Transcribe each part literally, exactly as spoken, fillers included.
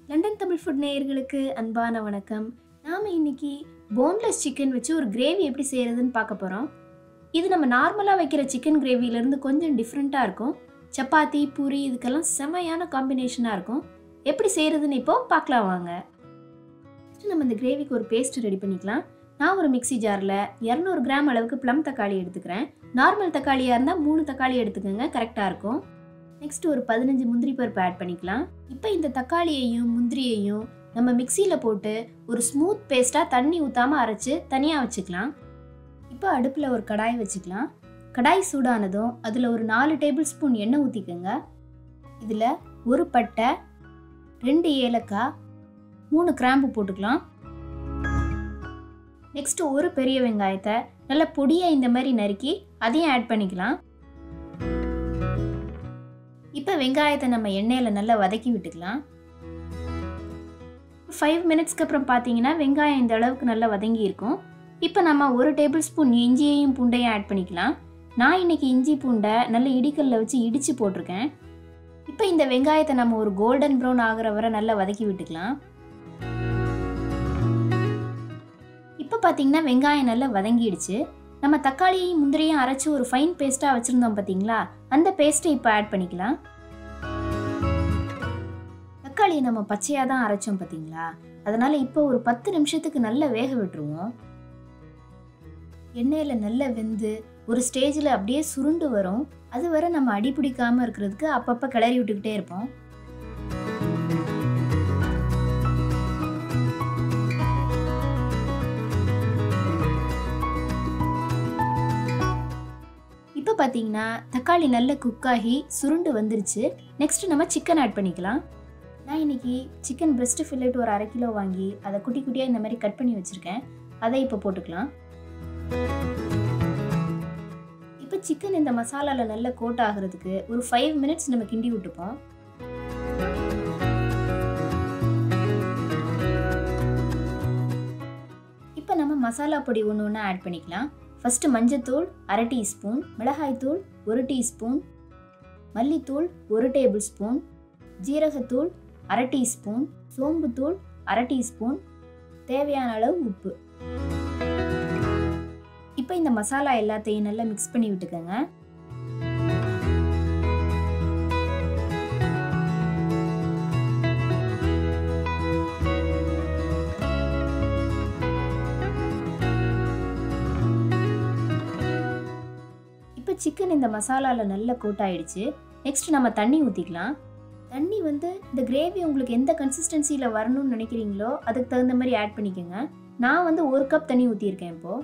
London Tamil food நேயர்களுக்கு அன்பான வணக்கம். நாம இன்னைக்கு போன்லெஸ் சிக்கன் வச்சு ஒரு கிரேவி எப்படி செய்யறதுன்னு பார்க்க போறோம். இது நம்ம நார்மலா வைக்கிற சிக்கன் கிரேவில இருந்து கொஞ்சம் டிஃப்ரெண்டா இருக்கும். சப்பாத்தி, பூரி இதுக்கெல்லாம் செமையான காம்பினேஷனா இருக்கும். எப்படி செய்யறதுன்னு இப்போ பார்க்கலாம் வாங்க. நம்ம இந்த கிரேவிக்கு ஒரு பேஸ்ட் ரெடி பண்ணிக்கலாம். நான் ஒரு மிக்ஸி ஜாரில் இரநூறு கிராம் அளவுக்கு ப்ளம் தக்காளி எடுத்துக்கிறேன். நார்மல் தக்காளியாக இருந்தால் மூணு தக்காளி எடுத்துக்கோங்க, கரெக்டாக இருக்கும். நெக்ஸ்ட் ஒரு பதினஞ்சு முந்திரி பருப்பு ஆட் பண்ணிக்கலாம். இப்போ இந்த தக்காளியையும் முந்திரியையும் நம்ம மிக்சியில் போட்டு ஒரு ஸ்மூத் பேஸ்ட்டாக தண்ணி ஊற்றாமல் அரைச்சி தனியாக வச்சுக்கலாம். இப்போ அடுப்பில் ஒரு கடாய் வச்சுக்கலாம். கடாய் சூடானதும் அதில் ஒரு நாலு டேபிள் ஸ்பூன் எண்ணெய் ஊற்றிக்கோங்க. இதில் ஒரு பட்டை, ரெண்டு ஏலக்காய், மூணு கிராம்பு போட்டுக்கலாம். நெக்ஸ்ட் ஒரு பெரிய வெங்காயத்தை நல்லா பொடியாக இந்த மாதிரி நறுக்கி அதையும் ஆட் பண்ணிக்கலாம். இப்போ வெங்காயத்தை நம்ம எண்ணெயில் நல்லா வதக்கி விட்டுக்கலாம். ஃபைவ் மினிட்ஸ்க்கு அப்புறம் பார்த்தீங்கன்னா வெங்காயம் இந்த அளவுக்கு நல்லா வதங்கி இருக்கும். இப்போ நம்ம ஒரு டேபிள் ஸ்பூன் இஞ்சியையும் பூண்டையும் ஆட் பண்ணிக்கலாம். நான் இன்னைக்கு இஞ்சி பூண்டை நல்ல இடிக்கல்ல வச்சு இடித்து போட்டிருக்கேன். இப்போ இந்த வெங்காயத்தை நம்ம ஒரு கோல்டன் ப்ரௌன் ஆகிற வரை நல்லா வதக்கி விட்டுக்கலாம். இப்போ பார்த்தீங்கன்னா வெங்காயம் நல்லா வதங்கிடுச்சு. நம்ம தக்காளியையும் முந்திரியும் அரைச்சி ஒரு ஃபைன் பேஸ்ட்டாக வச்சுருந்தோம் பார்த்தீங்களா, அந்த பேஸ்ட்டை இப்போ ஆட் பண்ணிக்கலாம். தக்காளியை நம்ம பச்சையாக தான் அரைச்சோம் பார்த்தீங்களா, அதனால் இப்போ ஒரு பத்து நிமிஷத்துக்கு நல்லா வேக விட்டுருவோம். எண்ணெயில் நல்லா வெந்து ஒரு ஸ்டேஜில் அப்படியே சுருண்டு வரும். அது வரை நம்ம அடி பிடிக்காமல் இருக்கிறதுக்கு அப்பப்போ கிளறி விட்டுக்கிட்டே இருப்போம். இப்போ பார்த்தீங்கன்னா தக்காளி நல்லா குக் ஆகி சுருண்டு வந்துருச்சு. நெக்ஸ்ட் நம்ம சிக்கன் ஆட் பண்ணிக்கலாம். நான் இன்னைக்கு சிக்கன் பிரெஸ்ட் ஃபில்லெட் ஒரு அரை கிலோ வாங்கி அதை குட்டி குட்டியாக இந்த மாதிரி கட் பண்ணி வச்சுருக்கேன். அதை இப்போ போட்டுக்கலாம். இப்போ சிக்கன் இந்த மசாலாவில் நல்லா கோட் ஆகிறதுக்கு ஒரு ஃபைவ் மினிட்ஸ் நம்ம கிண்டி விட்டுப்போம். இப்போ நம்ம மசாலா பொடி ஒன்று ஒன்று ஆட் பண்ணிக்கலாம். ஃபஸ்ட்டு மஞ்சத்தூள் அரை டீஸ்பூன், மிளகாய்த்தூள் ஒரு டீஸ்பூன், மல்லித்தூள் ஒரு டேபிள் ஸ்பூன், ஜீரகத்தூள் அரை டீஸ்பூன், சோம்புத்தூள் அரை டீஸ்பூன், தேவையான அளவு உப்பு. இப்போ இந்த மசாலா எல்லாத்தையும் நல்லா மிக்ஸ் பண்ணி விட்டுக்கோங்க. சிக்கன் இந்த மசாலாவில் நல்லா கோட் ஆயிடுச்சு. நெக்ஸ்ட் நம்ம தண்ணி ஊற்றிக்கலாம். தண்ணி வந்து இந்த கிரேவி உங்களுக்கு எந்த கன்சிஸ்டன்சியில் வரணும்னு நினைக்கிறீங்களோ அதுக்கு தகுந்த மாதிரி ஆட் பண்ணிக்கோங்க. நான் வந்து ஒரு கப் தண்ணி ஊற்றிருக்கேன். இப்போ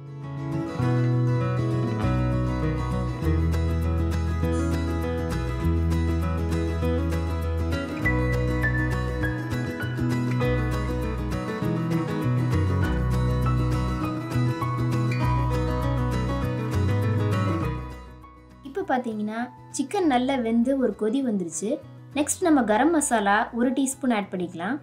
பார்த்தீங்கன்னா சிக்கன் நல்லா வெந்து ஒரு கொதி வந்துருச்சு. நெக்ஸ்ட் நம்ம கரம் மசாலா ஒரு டீஸ்பூன் ஆட் பண்ணிக்கலாம்.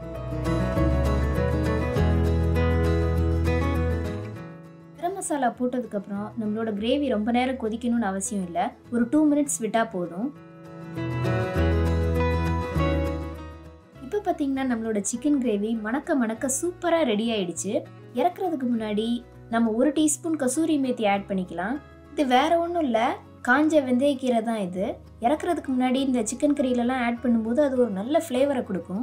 கரம் மசாலா போட்டதுக்கப்புறம் நம்மளோட கிரேவி ரொம்ப நேரம் கொதிக்கணும்னு அவசியம் இல்லை. ஒரு டூ மினிட்ஸ் விட்டால் போதும். இப்போ பார்த்தீங்கன்னா நம்மளோட சிக்கன் கிரேவி மணக்க மணக்க சூப்பராக ரெடி ஆயிடுச்சு. இறக்குறதுக்கு முன்னாடி நம்ம ஒரு டீஸ்பூன் கசூரி மேத்தி ஆட் பண்ணிக்கலாம். இது வேற ஒன்றும் இல்லை, காஞ்ச வெந்தயக்கீரை தான் இது. இறக்குறதுக்கு முன்னாடி இந்த சிக்கன் கறியிலலாம் ஆட் பண்ணும்போது அது ஒரு நல்ல ஃப்ளேவரை கொடுக்கும்.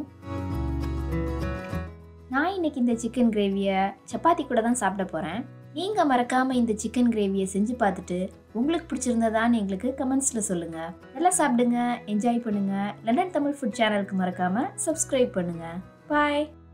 நான் இன்னைக்கு இந்த சிக்கன் கிரேவியை சப்பாத்தி கூட தான் சாப்பிட போகிறேன். நீங்கள் மறக்காமல் இந்த சிக்கன் கிரேவியை செஞ்சு பார்த்துட்டு உங்களுக்கு பிடிச்சிருந்ததான்னு எங்களுக்கு கமெண்ட்ஸில் சொல்லுங்கள். நல்லா சாப்பிடுங்க, என்ஜாய் பண்ணுங்கள். லண்டன் தமிழ் ஃபுட் சேனலுக்கு மறக்காமல் சப்ஸ்கிரைப் பண்ணுங்கள். பாய்.